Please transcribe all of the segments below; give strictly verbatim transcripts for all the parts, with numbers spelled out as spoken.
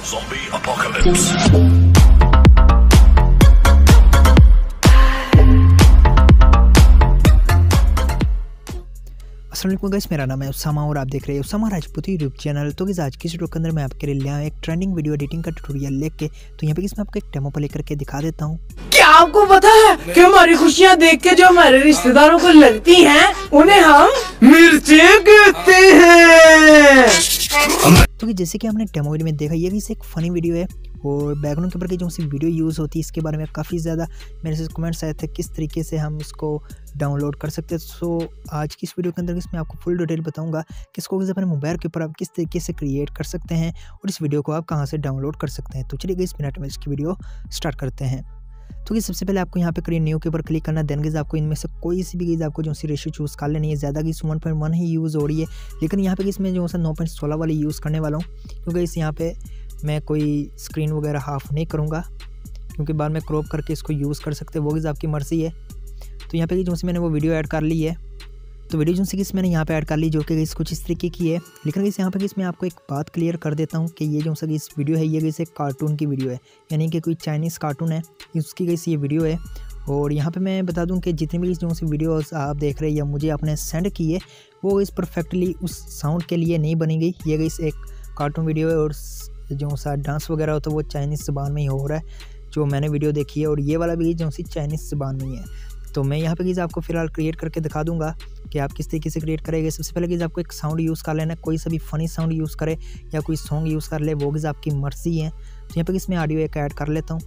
Zombie apocalypse. अस्सलाम वालेकुम guys, मेरा नाम है उसामा और आप देख रहे हैं उसामा राजपूत यूट्यूब चैनल। तो गाइस आज की वीडियो के अंदर मैं आपके लिए लाया एक ट्रेंडिंग वीडियो एडिटिंग का ट्यूटोरियल लेके। तो यहाँ पे मैं आपको एक डेमो प्ले करके दिखा देता हूँ। क्या आपको पता है कि हमारी खुशियाँ देख के जो हमारे रिश्तेदारों को लगती हैं उन्हें हम मिर्चें कहते हैं। तो जैसे कि हमने डेमो वीडियो में देखा, ये भी एक फनी वीडियो है और बैकग्राउंड के ऊपर की जो सी वीडियो यूज़ होती है इसके बारे में काफ़ी ज़्यादा मेरे से कमेंट्स आए थे किस तरीके से हम इसको डाउनलोड कर सकते हैं। सो आज की इस वीडियो के अंदर इसमें आपको फुल डिटेल बताऊंगा कि इसको अपने मोबाइल के ऊपर आप किस तरीके से क्रिएट कर सकते हैं और इस वीडियो को आप कहां से डाउनलोड कर सकते हैं। तो चलिए इस मिनट में इसकी वीडियो स्टार्ट करते हैं। तो कि सबसे पहले आपको यहाँ पे क्रिएट न्यू के ऊपर क्लिक करना, देन गाइस आपको इनमें से कोई सी भी गाइस आपको जो सी रेशियो चूज़ कर लेनी है। ज़्यादा गाइस वन पॉइंट वन ही यूज़ हो रही है, लेकिन यहाँ पे इसमें जो है नौ पॉइंट सोलह वाली यूज़ करने वाला हूँ क्योंकि इस यहाँ पे मैं कोई स्क्रीन वगैरह हाफ नहीं करूँगा क्योंकि बाद में क्रॉप करके इसको यूज़ कर सकते हैं, वो गाइस आपकी मर्ज़ी है। तो यहाँ पे जो मैंने वो वीडियो ऐड कर ली है, तो वीडियो जो सी किस मैंने यहाँ पे ऐड कर ली जो कि इस कुछ इस तरीके की है। लेकिन इस यहाँ पे इसमें आपको एक बात क्लियर कर देता हूँ कि ये जो सा इस वीडियो है ये इस एक कार्टून की वीडियो है, यानी कि कोई चाइनीज़ कार्टून है उसकी इस ये वीडियो है। और यहाँ पे मैं बता दूँ कि जितनी भी जो सी वीडियोस आप देख रहे हैं या मुझे आपने सेंड की है वो इस परफेक्टली उस साउंड के लिए नहीं बनी गई। ये इस एक कार्टून वीडियो है और जो सा डांस वगैरह होता है वो चाइनीज़ ज़बान में ही हो रहा है जो मैंने वीडियो देखी है, और ये वाला भी जो सी चाइनीज़ ज़बान में ही है। तो मैं यहाँ पे गीज़ आपको फिलहाल क्रिएट करके दिखा दूंगा कि आप किस तरीके से क्रिएट करेंगे। सबसे पहले गीज़ आपको एक साउंड यूज़ कर लेना, कोई सा भी फनी साउंड यूज़ करे या कोई सॉन्ग यूज़ कर ले, वो गीज़ आपकी मर्जी है। तो यहाँ पे इसमें ऑडियो एक ऐड कर लेता हूँ।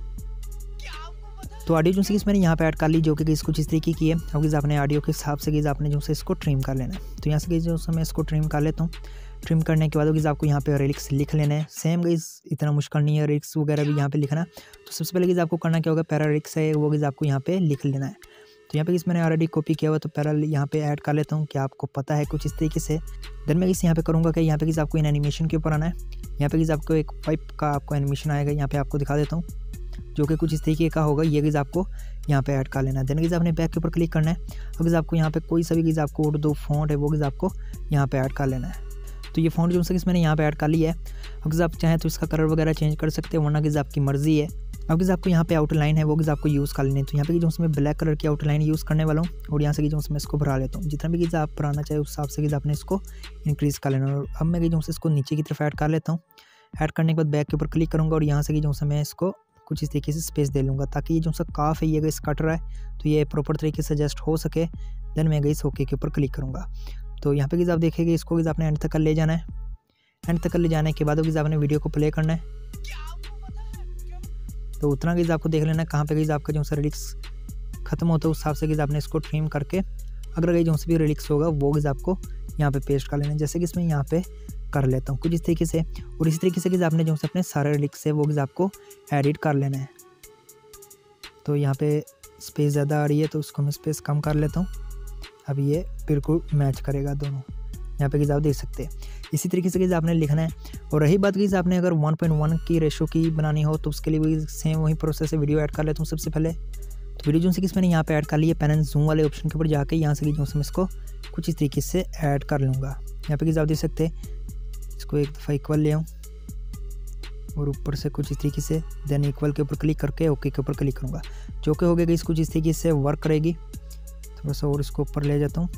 तो ऑडियो जो सी मैंने यहाँ पे ऐड कर ली जो कि गीज़ कुछ इस तरीके की है। अब गीज़ आपने ऑडियो के हिसाब से गीज़ आपने जो से इसको ट्रिम कर लेना है। तो यहाँ से गीज़ जो मैं इसको ट्रिम कर लेता हूँ। ट्रिम करने के बाद गीज़ आपको यहाँ पे लिरिक्स लिख लेना है। सेम गीज़ इतना मुश्किल नहीं है लिरिक्स वगैरह भी यहाँ पे लिखना। तो सबसे पहले गीज़ आपको करना क्या होगा, पैरा लिरिक्स है वो गीज़ आपको यहाँ पे लिख लेना है। तो यहाँ पे इस मैंने ऑलरेडी कॉपी किया हुआ तो पैरा यहाँ पे ऐड कर लेता हूँ कि आपको पता है कुछ इस तरीके से। देन मैं इस यहाँ पे करूँगा कि यहाँ पे किस आपको इन एनिमेशन के ऊपर आना है। यहाँ पे किस आपको एक पाइप का आपको एनिमेशन आएगा, यहाँ पे आपको दिखा देता हूँ जो कि कुछ इस तरीके का होगा। ये गिज़ आपको यहाँ पे ऐड कर लेना है। देन गिज़ आपने बैक के ऊपर क्लिक करना है। अब गिज़ आपको यहाँ पे कोई सा भी गिज़ आपको उर्दू फॉन्ट है वो गिज़ आपको यहाँ पे ऐड कर लेना है। तो ये फॉन्ट जो सा मैंने यहाँ पे ऐड कर लिया है। अब गिज़ आप चाहें तो इसका कलर वगैरह चेंज कर सकते हैं, वरना गिज़ आपकी मर्जी है। अब गिज़ आपको यहाँ पे आउटलाइन है वो गिज़ आपको यूज़ कर लेनी है। तो यहाँ पे जो मैं ब्लैक कलर की आउटलाइन यूज़ करने वाला हूँ और यहाँ से जो मैं इसको भरा लेता हूँ। जितना भी गिज़ आप भराना चाहे उस हिसाब से गिज़ आपने इसको इंक्रीज़ कर लेना। और अब मैं जो इसको नीचे की तरफ ऐड कर लेता हूँ। ऐड करने के बाद बैक के ऊपर क्लिक करूँगा और यहाँ से जो मैं इसको कुछ इस तरीके से स्पेस दे लूँगा ताकि ये जो सा काफ है ये गई कट रहा है तो ये प्रॉपर तरीके से एडजस्ट हो सके। देन मैं गई ओके के ऊपर क्लिक करूँगा। तो यहाँ पे गीज़ आप देखेंगे इसको गीज़ आपने एंड तक ले जाना है। एंड तक ले जाने के बाद गीज़ आपने वीडियो को प्ले करना है। तो उतना गीज़ आपको देख लेना है कहाँ पे गीज़ आपका जो सा रिलिक्स खत्म होता है उस हिसाब से गीज़ आपने इसको ट्रिम करके अगर गई जो सा भी रिलिक्स होगा वो गीज़ आपको यहाँ पे पेस्ट कर लेना है, जैसे कि इसमें यहाँ पे कर लेता हूँ कुछ इस तरीके से। और इसी तरीके से कि आपने जो अपने सारे लिरिक्स है वो भी आपको एडिट कर लेना है। तो यहाँ पे स्पेस ज़्यादा आ रही है तो उसको मैं स्पेस कम कर लेता हूँ। अब ये बिल्कुल मैच करेगा दोनों, यहाँ पे कि आप देख सकते हैं। इसी तरीके से कि आपने लिखना है। और रही बात कि आपने अगर वन पॉइंट वन की रेशो की बनानी हो तो उसके लिए भी सेम वही प्रोसेस है। वीडियो ऐड कर लेता हूँ सबसे पहले। तो वीडियो जो सी मैंने यहाँ पे ऐड कर ली है, पेन एंड जूम वाले ऑप्शन के ऊपर जाके यहाँ से जो मैं इसको कुछ इस तरीके से ऐड कर लूँगा। यहाँ पे कि आप देख सकते हैं इसको एक दफ़ा इक्वल ले आऊँ और ऊपर से कुछ इस तरीके से। देन इक्वल के ऊपर क्लिक करके ओके के ऊपर क्लिक करूँगा जो कि हो गया इस कुछ इस तरीके से वर्क करेगी। थोड़ा सा और इसको ऊपर ले जाता हूँ।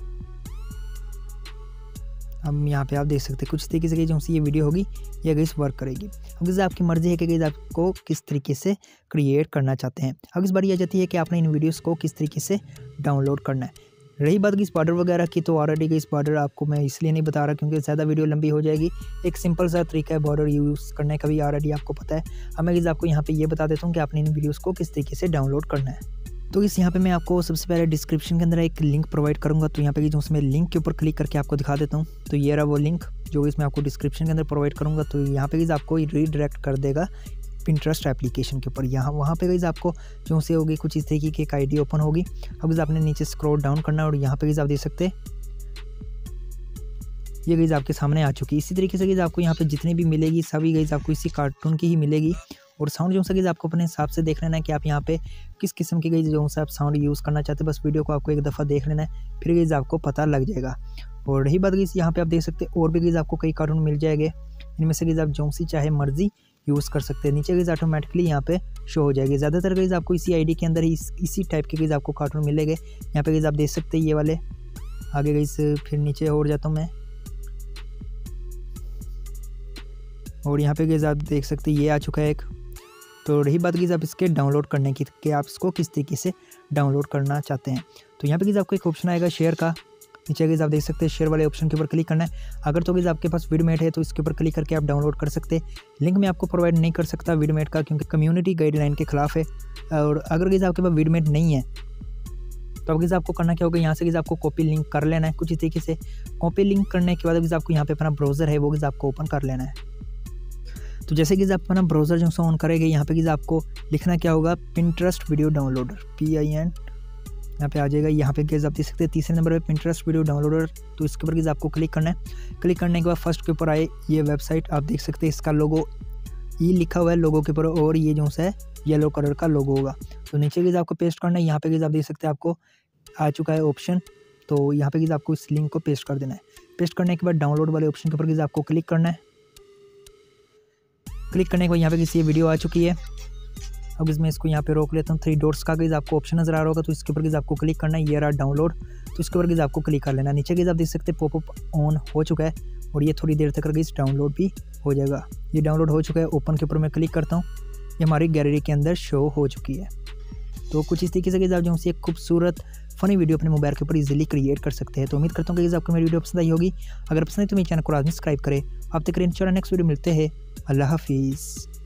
अब यहाँ पे आप देख सकते हैं कुछ तरीके से जो सी ये वीडियो होगी ये गई वर्क करेगी। अब इस आपकी मर्ज़ी है कि गई आपको किस तरीके से क्रिएट करना चाहते हैं। अब इस बार ये आ जाती है कि आपने इन वीडियोज़ को किस तरीके से डाउनलोड करना है। रही बात की इस बॉर्डर वगैरह की तो ऑलरेडी की इस बॉर्डर आपको मैं इसलिए नहीं बता रहा क्योंकि ज़्यादा वीडियो लंबी हो जाएगी। एक सिंपल सा तरीका है बॉर्डर यूज़ करने का भी ऑलरेडी आपको पता है। अब मैं आपको यहाँ पे ये बता देता हूँ कि आपने इन वीडियोस को किस तरीके से डाउनलोड करना है। तो इस यहाँ पे मैं आपको सबसे पहले डिस्क्रिप्शन के अंदर एक लिंक प्रोवाइड करूँगा। तो यहाँ पे जो मैं लिंक के ऊपर क्लिक करके आपको दिखा देता हूँ। तो ये रहा वो लिंक जो इसमें आपको डिस्क्रिप्शन के अंदर प्रोवाइड करूँगा। तो यहाँ पे आपको रीडायरेक्ट कर देगा पिंटरेस्ट एप्लीकेशन के ऊपर। यहाँ वहाँ पे गई आपको जो से होगी कुछ इस तरीके की एक आईडी ओपन होगी। अब आपने नीचे स्क्रॉल डाउन करना है और यहाँ पे गई आप देख सकते हैं ये गई आपके सामने आ चुकी है। इसी तरीके से गई आपको यहाँ पे जितनी भी मिलेगी सभी गई आपको इसी कार्टून की ही मिलेगी। और साउंड जो सा आपको अपने हिसाब से देख लेना है कि आप यहाँ पे किस किस्म की गई जो सा आप साउंड यूज़ करना चाहते हैं। बस वीडियो को आपको एक दफ़ा देख लेना है फिर गई आपको पता लग जाएगा। और रही बात गई यहाँ पे आप देख सकते हैं और भी गई आपको कई कार्टून मिल जाएंगे। इनमें से गई आप जो सी चाहे मर्जी यूज़ कर सकते हैं। नीचे गाइस ऑटोमेटिकली यहाँ पे शो हो जाएगी। ज़्यादातर गाइस आपको इसी आईडी के अंदर ही इस, इसी टाइप के गाइस आपको कार्टून मिलेंगे। यहाँ पे गाइस आप देख सकते हैं ये वाले। आगे गाइस फिर नीचे और जाता हूँ मैं, और यहाँ पे गाइस आप देख सकते हैं ये आ चुका है एक। तो रही बात गाइस आप इसके डाउनलोड करने की कि आप इसको किस तरीके से डाउनलोड करना चाहते हैं। तो यहाँ पे गाइस आपको एक ऑप्शन आएगा शेयर का। नीचे गाइस आप देख सकते हैं शेयर वाले ऑप्शन के ऊपर क्लिक करना है। अगर तो गाइस आपके पास वीडमेट है तो इसके ऊपर क्लिक करके आप डाउनलोड कर सकते हैं। लिंक मैं आपको प्रोवाइड नहीं कर सकता वीडमेट का, क्योंकि कम्युनिटी गाइडलाइन के खिलाफ है। और अगर गाइस आपके पास वीडमेट नहीं है तो अब गाइस आपको करना क्या होगा, यहाँ से गाइस आपको कॉपी लिंक कर लेना है। कुछ इस तरीके से कॉपी लिंक करने के बाद गाइस आपको यहाँ पे अपना ब्राउज़र है वो गाइस आपको ओपन कर लेना है। तो जैसे कि आप अपना ब्राउज़र जो सा ऑन करेंगे, यहाँ पे गाइस आपको लिखना क्या होगा, Pinterest video downloader, P I N यहाँ पे आ जाएगा। यहाँ पे गाइस आप देख सकते हैं तीसरे नंबर पे पिंटरेस्ट वीडियो डाउनलोडर। तो इसके ऊपर गाइस आपको क्लिक करना है। क्लिक करने के बाद फर्स्ट के ऊपर आए ये वेबसाइट, आप देख सकते हैं इसका लोगो ई लिखा हुआ है लोगो के ऊपर, और ये जो सा है येलो कलर का लोगो होगा। तो नीचे गाइस आपको पेस्ट करना है। यहाँ पे गाइस आप देख सकते हैं आपको आ चुका है ऑप्शन। तो यहाँ पे गाइस आपको इस लिंक को पेस्ट कर देना है। पेस्ट करने के बाद डाउनलोड वाले ऑप्शन के ऊपर गाइस आपको क्लिक करना है। क्लिक करने के बाद यहाँ पे किसी ये वीडियो आ चुकी है। अब इसमें इसको यहाँ पे रोक लेता हूँ। थ्री डॉट्स का गाइस आपको ऑप्शन नजर आ रहा होगा, तो इसके ऊपर गाइस आपको क्लिक करना है। ये रहा डाउनलोड, तो इसके ऊपर गाइस आपको क्लिक कर लेना। नीचे गाइस आप देख सकते हैं पॉपअप ऑन हो चुका है, और ये थोड़ी देर तक गाइस डाउनलोड भी हो जाएगा। ये डाउनलोड हो चुका है। ओपन के ऊपर मैं क्लिक करता हूँ, ये हमारी गैलरी के अंदर शो हो चुकी है। तो कुछ इस तरीके से गाइस आप जो एक खूबसूरत फनी वीडियो अपने मोबाइल के ऊपर इजीली क्रिएट कर सकते हैं। तो उम्मीद करता हूँ कि आपको मेरी वीडियो पसंद आई होगी। अगर पसंद है तो मेरे चैनल को लाजमी सब्सक्राइब करें। आप तक इंशाल्लाह नेक्स्ट वीडियो मिलते हैं। अल्लाह हाफिज़।